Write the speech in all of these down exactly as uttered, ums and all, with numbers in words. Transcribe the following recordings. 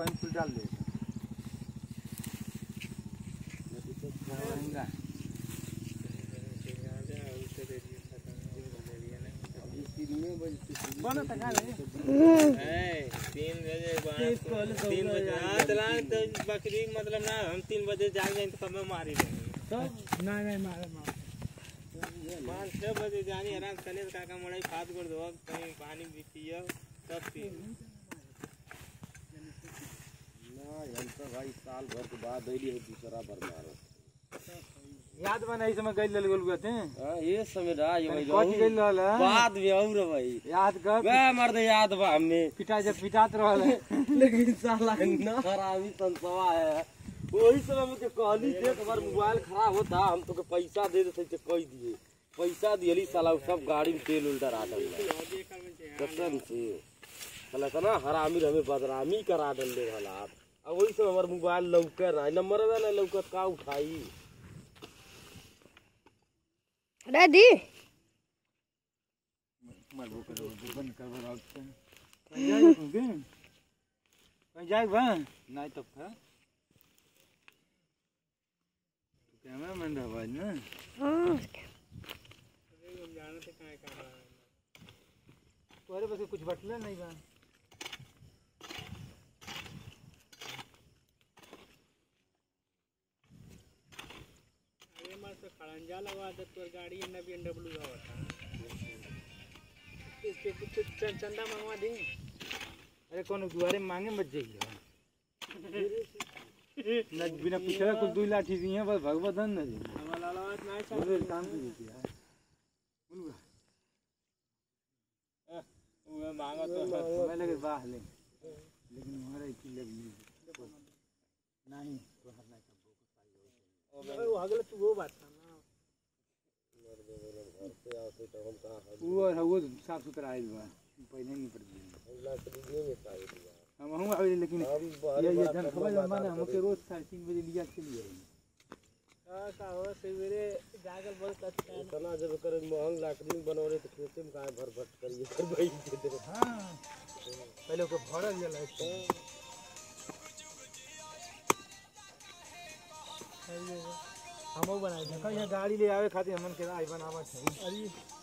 वहीं फुल डाल दे बना तक आ ले तीन बजे तीन बजे चला तो बकरी मतलब ना हम तीन बजे जाग जाए तो कब मारी सब नहीं नहीं मारे मार पाँच छः बजे जानी आराम करने काका मोड़ाई खाद कर दो कहीं पानी भी पियो तब पी ना हम तो भाई साल भर के बाद आइली है दूसरा बार मारो याद बना इस समय गइल लल गल गए थे हां ये समय रहा ये भाई कौन गइल लल बाद में और भाई याद कर बे मर्द याद बा हमें पिटा जब पिटात रहल लेकिन साला ना हरामी संसवा है वही समय में कहली देख बार मोबाइल खराब होता हम तो के पैसा दे देते तो कह दिए पैसा दियली साला सब गाड़ी में तेल उल्टा डाल कसम से साला ना हरामी हमें बदनामी करा दल ले रहला अब वही समय हमार मोबाइल लौके ना नंबर वाला लौकत का उठाई रेडी मत वो करो बंद कर बराबर कहीं जाए कहीं कहीं जाए बा नहीं तो था कैमरा मैन आवाज ना हां हम जाने थे कहां काम है तोरे बस कुछ बटले नहीं बा खड़ंजा लगा दे तोर गाड़ी न बीएमडब्ल्यू का होता इस पे कुछ चंदा मंगवा दे अरे कौन दुआरे मांगे मत जाइए न बिना पूछे कुछ दो लाठी दी है बस भगवत धन न हमारा लालवात नहीं चाहिए काम की थी यार बोलूगा वो मांगा तो मैं लगे बाह ले लेकिन हमारा एक लगी नहीं तो हरना का भूख वो अगले तू वो बात वो वो साफ सुथरा है बा पहले नहीं पड़ गई अगला तो दिन में चाहिए हम हम आवे लेकिन ये ये जन खबर माने हमके रोज साढ़े तीन बजे लिया चली आई हां का हो सवेरे जागल बहुत अच्छा इतना जब कर महंग लाकड़ी बनौरे तो खेते में काहे भर भट करिए कर भाई दे हां पहले को भरल जाला हमो बनाए थे कहीं गाड़ी ले आवे खातिर हमन के आई बनावा छै अरे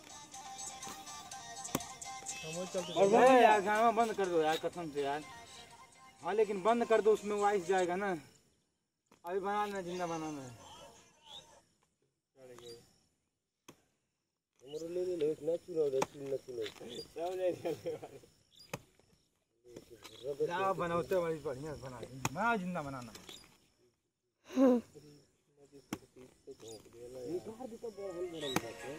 हमो चलते और भाई यार गांव बंद कर दो यार कसम से यार हां लेकिन बंद कर दो उसमें वाइस जाएगा ना अभी बनाना जिंदा बनाना है हमरो ले ले ना चुनाव रे न चुनाव सब ले ले जा बनाते वाली बढ़िया बना दे ना जिंदा बनाना निकाल दे तो बड़ हल बड़ल बाटे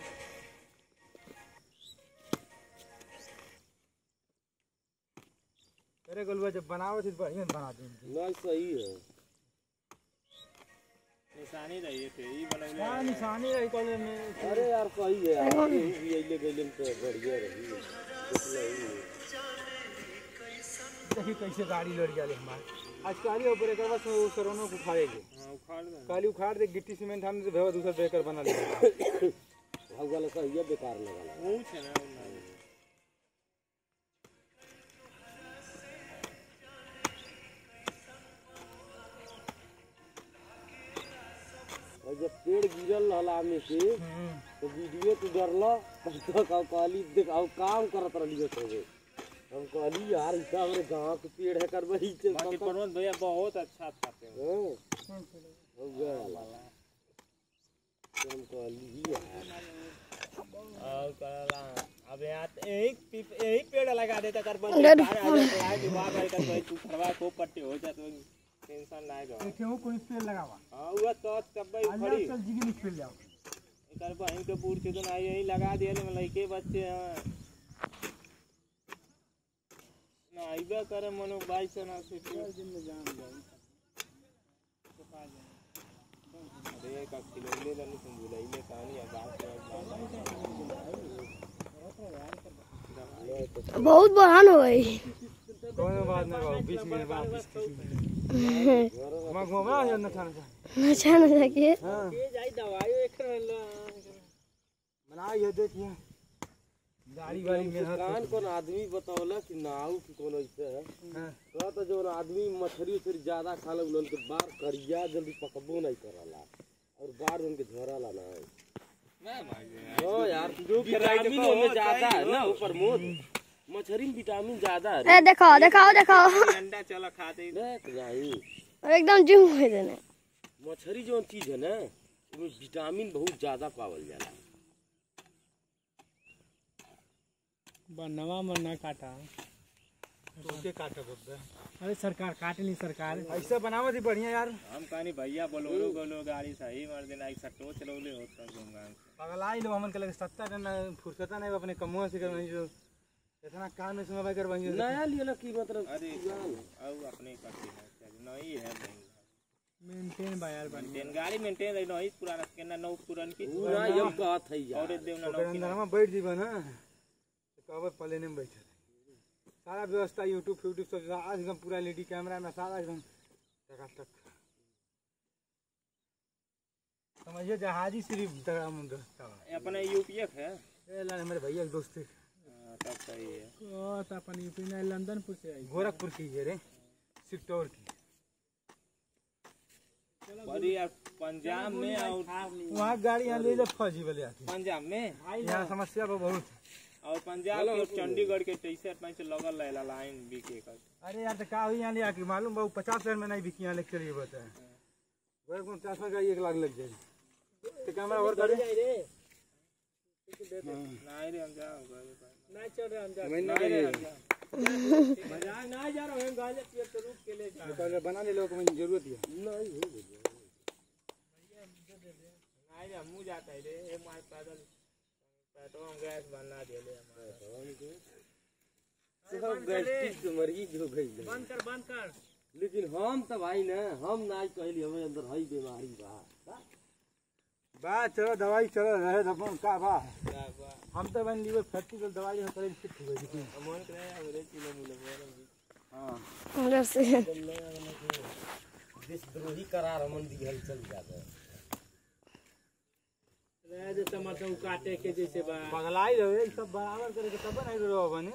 अरे गोलवा जब बनाओ तो बढ़िया बना दे ना सही है निशानी रही थे ई बनौले हां निशानी रही कॉलेज में अरे यार सही है यार ये ले गइले तो बढ़िया रही देखिए कैसे गाड़ी लड़ गया हमार आज काली ऊपर एक बार वो सरोनो को उखाड़ेंगे हां उखाड़ दे काली उखाड़ दे गिट्टी सीमेंट हम से भेवा दूसरा बेकर बना ले हाउ वाला सही है बेकार लगा वो है ना और जब पेड़ गिरल रहला में से तो वीडियो तो डरला तो का काली दिखाओ काम करत रहलियो तो हम कहली यार इतना हमारे गांव के पेड़ है कर वही से बाकी परवन भैया बहुत अच्छा था पे हो गया हम कहली यार और करला अब यार एक एक पेड़ लगा देता कर बन आ जाए दिमाग आई कर भाई तू खरवा को पट्टी हो जाए तो टेंशन लाएगा क्यों कोई पेड़ लगावा हां वो तो तब भाई खड़ी चल जिगी निकल जाओ कर भाई के पूर के तो नहीं यही लगा दिए ले लइके बच्चे हैं ना आइबा करे मनो बाई से ना से दिन में जान जाओ तो पा जाए अरे का किलो ले ले तुम बुलाई ले कहानी है बात बहुत बहान हो गई कौन बात ना बीस मिनट बाद मैं घुमा या न खाना अच्छा ना जाके हां के जाई दवाई एक बना ये देखिए गाड़ी वाली में कान कौन आदमी बतावला कि नाव की कौन ऐसे है हां तो जो आदमी मछली उछली ज्यादा खा ले उनके बार करिया जल्दी पकबो नहीं करला और बार उनके झोराला ना नहीं भाई ओ यार जो विटामिन में ज्यादा है ना ऊपर मोद मछली में विटामिन ज्यादा है ए दिखाओ दिखाओ दिखाओ अंडा चला खाते देख जाई एकदम जिम हो देने मछली जो चीज है ना उसमें विटामिन बहुत ज्यादा पावल जाला बनवा मन ना काटा तो के काटा बोलते अरे सरकार काट ली सरकार ऐसा बनावत ही बढ़िया यार हम कहानी भैया बोलोरो बोलो गाड़ी सही मार देना एक सट्टो चलौले होता घूमगा पगलाई लो हमन के लगे सत्ता ना फुर्सता नहीं अपने कमुआ से करवाई जो इतना काम में समय करवाई नया लिया की मतलब अरे औ अपने काटी है नहीं है मेंटेन बा यार मेंटेन गाड़ी मेंटेन रही नहीं पुराना केना नौ पुरान की पूरा यम कहत है यार और देवना नौ अंदर में बैठ जीबा ना कब प्लेन में बैठे सारा व्यवस्था यूट्यूब यूट्यूब सब आज एकदम पूरा एलईडी कैमरा में सारा एकदम टकाटक समझिए जहाजी सिर्फ अपने यूपीएफ है ए ला मेरे भैया के दोस्त तब सही है ओ त अपन यूपी में लंदनपुर से आई गोरखपुर की है रे सिक्टोर की बड़ी यार पंजाब में और वहाँ गाड़ी यहाँ ले जा फौजी वाले आती पंजाब में यहाँ समस्या बहुत और पंजाब के चंडीगढ़ के टी-शर्ट में से लगल रहेला लाइन बिके कर अरे यार तो का हुई यहाँ ले आके मालूम बहु पचास हजार में नहीं बिकी यहाँ लेके चलिए बता वही कौन चार सौ का एक लाख लग जाए तो कैमरा और गाड़ी नहीं रे हम जाओ नहीं चल रहे हम जा नहीं रे मजाक नहीं जा रहा हम गाले पे तो रुक के ले जा तो बना ले लो को मुझे जरूरत है नहीं हो भैया नहीं रे हम जाता है रे ये मार पैदल तो हम गैस बनना दे ले हमारे सब गैस की मरगी हो गई बंद कर बंद कर लेकिन हम तो भाई ना हम ना कहली हमें अंदर हई बीमारी बा बा चलो दवाई चलो रहे अपन का बा हम तो बन लीवर फैटी को दवाई हम करे फिट हो गई मन करे हमरे किलो मिले हां अंदर से देशद्रोही करार हमन दिहल चल जाता रे जे टमाटर काटे के जैसे बा पगलाई रहे सब बराबर करे के तब नहीं रहो बने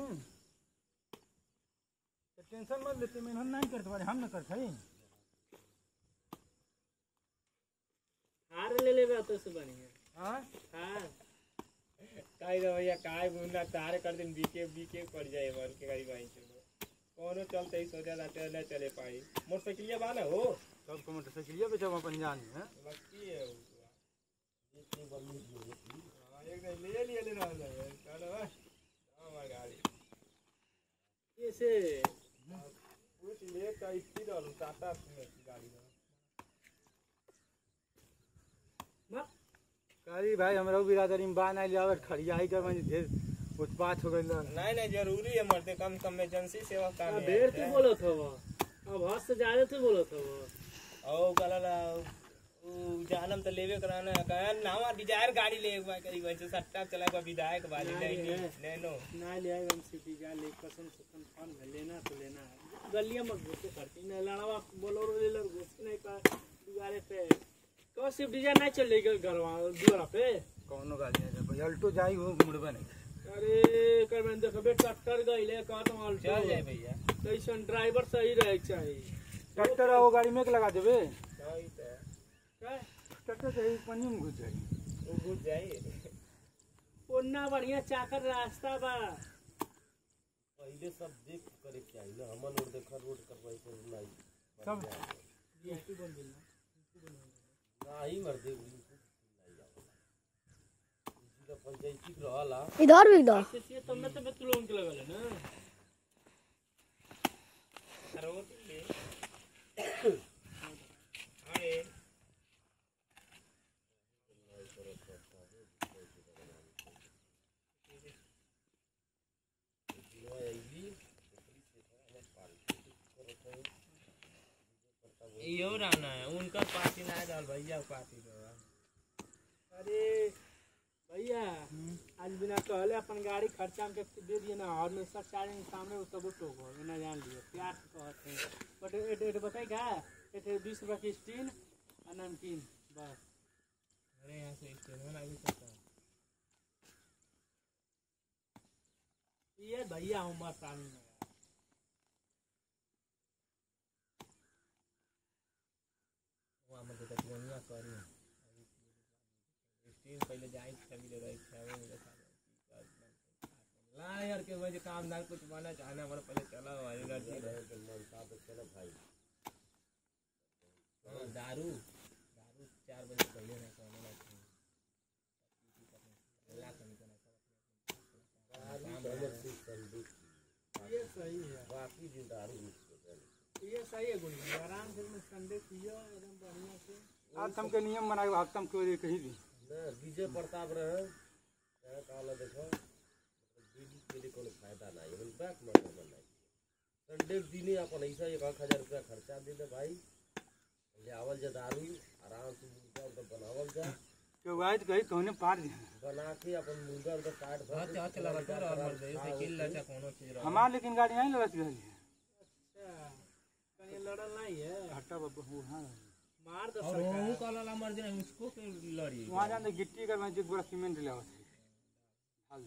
टेंशन मत लेते मैं हम नहीं करते हम न करते हार ले लेबे तो से बढ़िया हां हां काई रे भैया काय बुना तार कर दिन बीके बीके पड़ जाए मन के गाड़ी भाई से कोनो चलते ही सोचा जाते न चले पाई मोटरसाइकिल बा ना हो सब को मोटरसाइकिल पे जब अपन जान है लगती है एक ले लिए ले रहा है चलो हमारी गाड़ी ऐसे कुछ ले का इतनी डालूं टाटा में गाड़ी मत गाड़ी भाई हमरा बिरादरी में बा नहीं लियावत खड़िया ही कर मैं ढेर उत्पात हो गइल नहीं नहीं जरूरी है मरते कम कम इमरजेंसी सेवा काम है ढेर तू बोलत हो अब हद से ज्यादा तू बोलत हो ओ गलला जानम तो लेवे कराना कहन नावा डिजायर गाड़ी ले एक बार करी वैसे सट्टा चला का विधायक वाली नहीं नैनो ना ले आए हम सिटी जा ले कसम से कौन लेना तो लेना है गलियां में घुसे करती ना लड़वा बोलोरो ले लर घुस नहीं का दुआरे पे तो सिर्फ डिजाइन नहीं चल लेगा घरवा दुआरा पे कोनो गाड़ी है भाई अल्टो जाई हो मुड़बे नहीं अरे कर मैं देखबे ट्रैक्टर गइले का तो अल्टो चल जाए भैया कैसन ड्राइवर सही रहे चाहिए ट्रैक्टर वो गाड़ी में लगा देबे सही तो ट्रैक्टर से पानी में घुस जाई वो घुस जाई ओन्ना बढ़िया चाकर रास्ता बा पहले सब देख करे चाहिए ना हमन और देखा रोड करवाई तो नहीं सब जीएसटी बन गेल नहीं मर दे नहीं आवेला इसी का पंचायती रहला इधर भी इधर से तब में तो तू लोन के लगल है ना रोड ले अरे यो रहना है उनका पार्टी ना डाल भैया पार्टी का अरे भैया आज बिना कहले अपन गाड़ी खर्चा में दे दिए ना और में सब चार्जिंग सामने वो सब टोको ना जान लियो प्यार से कहते हैं बट एट एट बताई का एट बीस रुपया की स्टीन और नमकीन बस अरे यहाँ से स्टीन में नहीं सकता ये भैया हूँ मसानी में वहाँ में तो तकनीया करी स्टील पहले जाए छवि ले रही है वो मेरे साथ ला यार के वजह काम दाल कुछ बना चाहना हमारा पहले चला भाई एनर्जी रहे तो मन साथ चला भाई हां दारू दारू चार बजे पहले नहीं सोने ना ला कमी करना ये सही है बाकी दिन दारू ये सही है गुणी आराम से में संडे पियो एकदम बढ़िया से आज हम के नियम बनाए हफ्ता में कोई कहीं भी ना विजय प्रताप रहे क्या काला देखो बीडी के कोनो फायदा नहीं है बैक मत बनाई संडे दिन अपन ऐसा एक हजार रुपया खर्चा दे दे भाई ले आवल जा दारू आराम से मुर्गा तो बनावल जा क्यों गाय कहीं कोने पार बना के अपन मुर्गा तो काट भर अच्छा चला बता और मर जाए साइकिल लचा कोनो चीज हमार लेकिन गाड़ी नहीं लगत रही अच्छा कहीं लड़ल नहीं है हट्टा बाबू हां मार दो सरकार और वो काला मर जाए उसको क्यों लड़ी वहां जाने गिट्टी का मैं एक बड़ा सीमेंट ले आवत हाल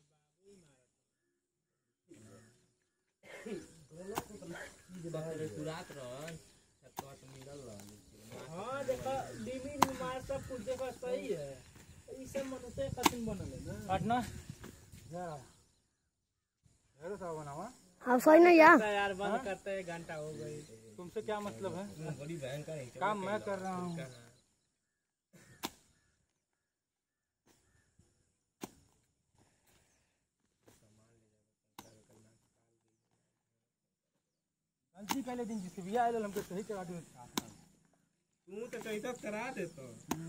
सुरात रह छत्ता मिलल रह हां देखो लिमिट में मार सब कुछ देखो सही है ई सब मनुष्य कठिन बनल है ना हटना जा हेलो साहब बनावा हां सही नहीं यार यार बंद करते हैं घंटा हो गई तुमसे क्या मतलब है बड़ी भयंकर है काम मैं कर रहा हूं जी पहले दिन जिसके भी आए हमको सही करा दे तू तो सही तो करा दे तो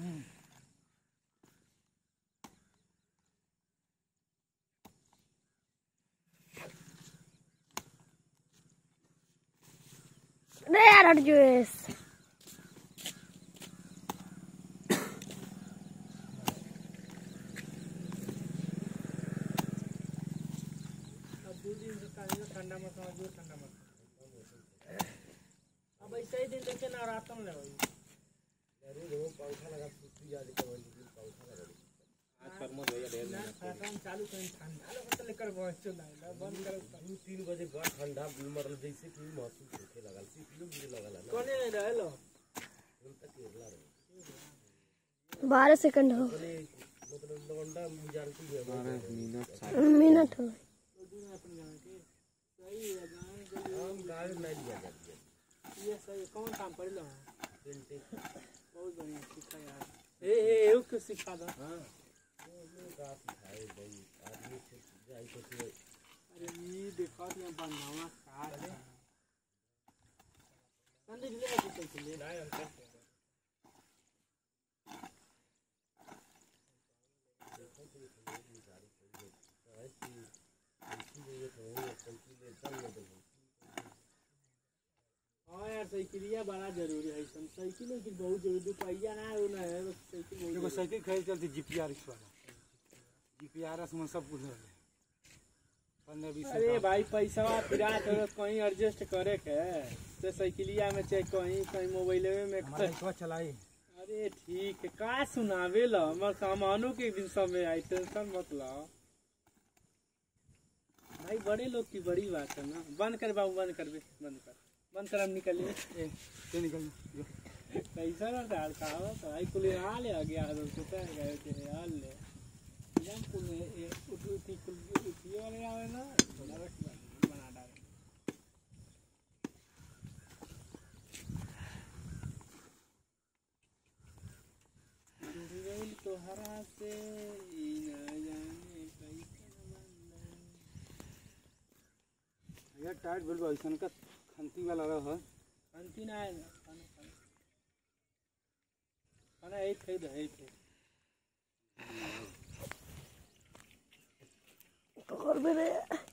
अरे यार हट जोस अब दो दिन से ठंडा मत जो ठंडा मत अब ऐसे ही दिन देखे ना रात में ले अरे वो पंखा लगा सुस्ती जाली का वही दिन पंखा लगा आज फरमो भैया ढेर ना फैन चालू कर ठंडा लगा तो लेकर बस चल ना बंद कर दो तीन बजे बड़ा ठंडा मरल जैसे कि महसूस होखे लगल सी किलो गिरे लगल ना कोने रहलो हम तक केरला रहे बारह सेकंड हो मतलब लौंडा मुजारती है बारह मिनट मिनट हो अपन गांव के सही है गांव हम गाड़ी नहीं लिया जाती है ये सही कौन काम कर लो पेंटिंग बहुत बढ़िया सीखा यार ए ए एक को सिखा दो हां ये का सिखाए भाई आदमी से जाई तो अरे ये देखो ये बनावा काट है संदीप ले आके चल ले नहीं हम करते हैं देखो तो ये गाड़ी कोई है ऐसी ऐसी ये तो है चलती ले चल ले दो हां यार साइकिलिया बड़ा जरूरी है सब साइकिल की बहुत जरूरी पहिया ना हो ना है साइकिल देखो साइकिल खरीद चलती जीपीआर वाला जीपीआर में सब कुछ है पंद्रह बीस अरे भाई पैसा फिरा तो कहीं एडजस्ट करे के तो साइकिलिया में चाहे कहीं कहीं मोबाइल में में चलाई अरे ठीक है का सुनावे ला हमर सामानों के दिन समय आई टेंशन मत ला भाई बड़े लोग की बड़ी बात है ना बंद कर बाबू बंद कर बे बंद कर बंद कर हम निकलिए ए ये निकल जो पैसा ना डाल का तो आई कुल हाल है गया तो सोचा गए थे हाल ले हम कुल ये उठी कुल उठी वाले आवे ना बना डाले जुड़ी तो हरा से ई न जाने कैसे बंदा यार टाइट बोल ऐसा का खंती वाला रहा खंती ना है खाना एक खरीद है एक और मेरे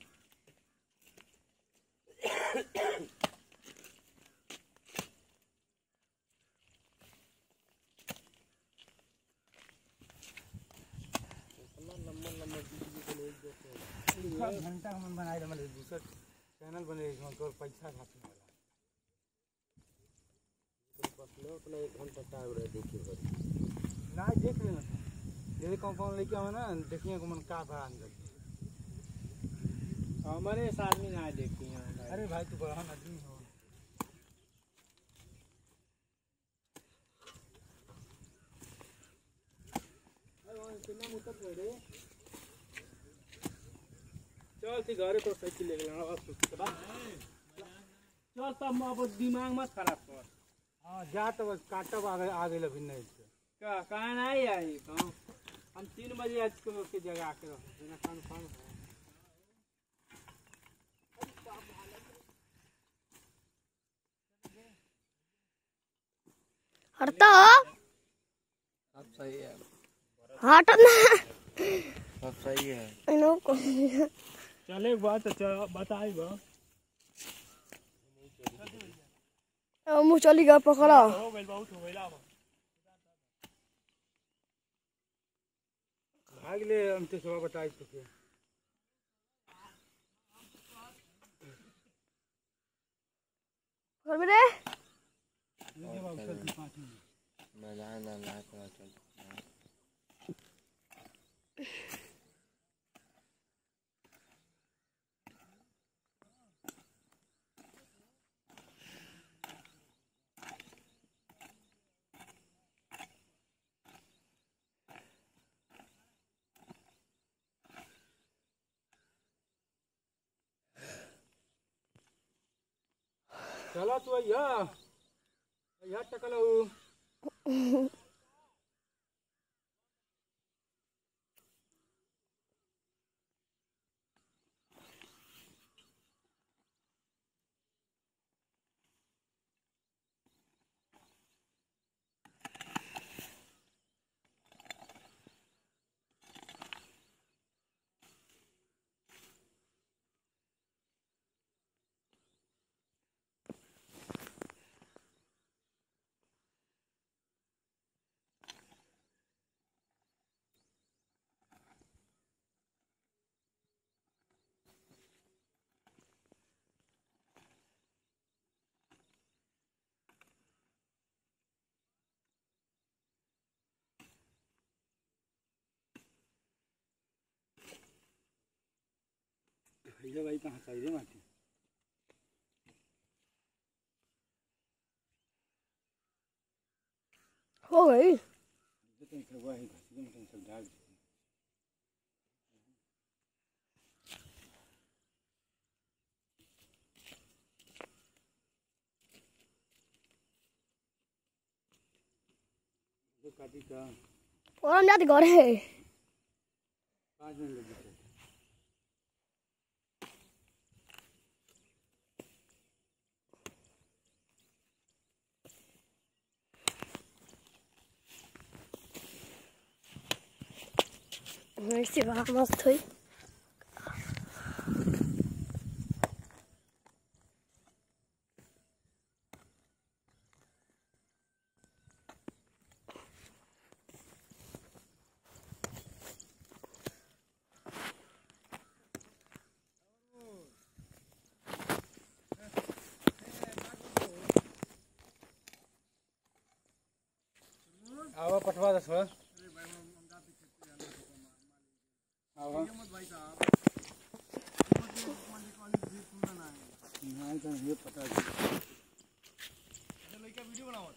घंटा हम बनाए हमारे दूसरा चैनल बने तो पैसा खाते वाला तो अपना एक घंटा टाइम रहे देखिए ना देख लेना जैसे कौन कौन लेके आवे ना देखिए को मन का भाड़ा अंदर हमारे साथ में ना देखती हैं। अरे भाई तू बड़ा आदमी हो। चल ती घरे तो साइकिल लेके लाना बस उसके बाद चल तब अब दिमाग मत खराब कर। हाँ जा तो बस काटब आगे आगे लभी नहीं का कहाँ नहीं आई गाँव हम तीन बजे आज को के जगह आके रहो बिना खान खान हटता हो अब सही है। हट ना अब सही है। इनो को चले बात बताई बा मुँह चली गया पकड़ा हो गइल बहुत हो गइल अब भाग ले हम तो सब बताई तो के कर मेरे मैं जाना ना पता चल चला तू या या टकलो ये भाई कहाँ चाहिए माटी हो गई जितने हुआ है जितने सब डाल तो काटी का और हम जाते घर है पाँच मिनट लगे ऐसे बात मस्त हुई आवा पटवा दस थोड़ा आवा नहीं तो ये पता है लड़का वीडियो बनाओ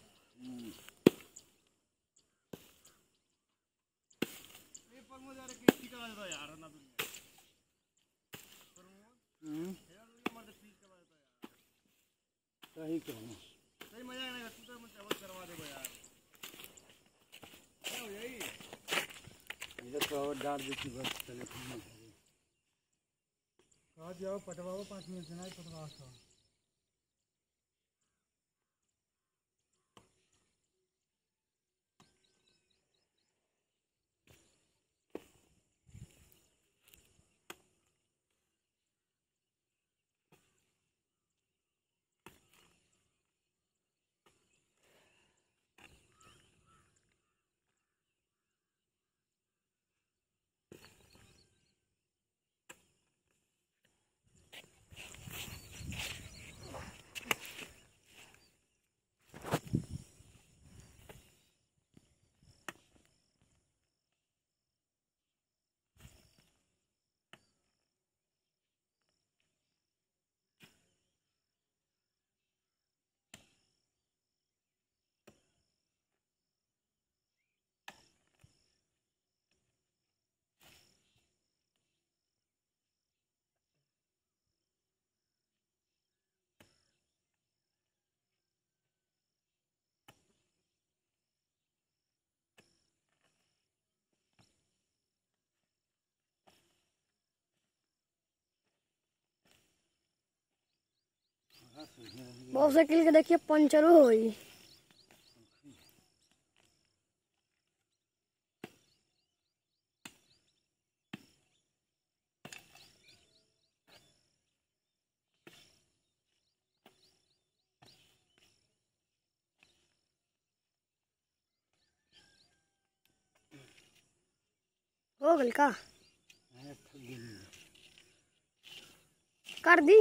ये प्रमोद यार के टीका लगा यार ना दुनिया प्रमोद हम्म यार ये मत ठीक करवा देता यार सही कहना सही मजा आएगा तू तो मुझे अवश्य करवा देगा यार क्या हो यही ये तो और डाल देती बस चले खाना कहा जाओ पटवाओ पाँच मिनट से नहीं पटवा सो बहुत साइकिल के देखिए पंचर हो गई। हो गई का कर दी।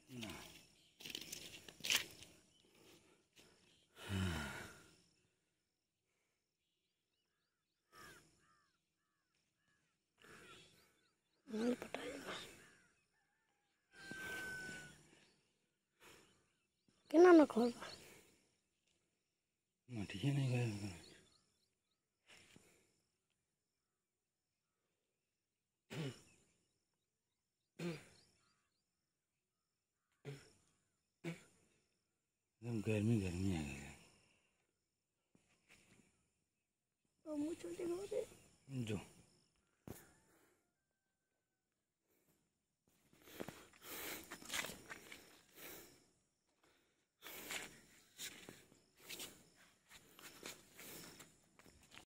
केना न खोल ठीक है नहीं गए गर्मी गर्मी आ गई। मुझे जो